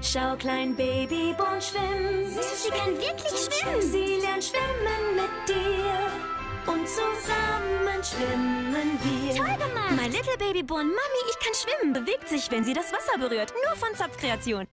Schau, klein Babyborn schwimmt. Sie kann wirklich schwimmen. Sie lernt schwimmen mit dir. Und zusammen schwimmen wir. Toll gemacht. My Little Babyborn Mami, ich kann schwimmen, bewegt sich, wenn sie das Wasser berührt. Nur von Zapf Kreation.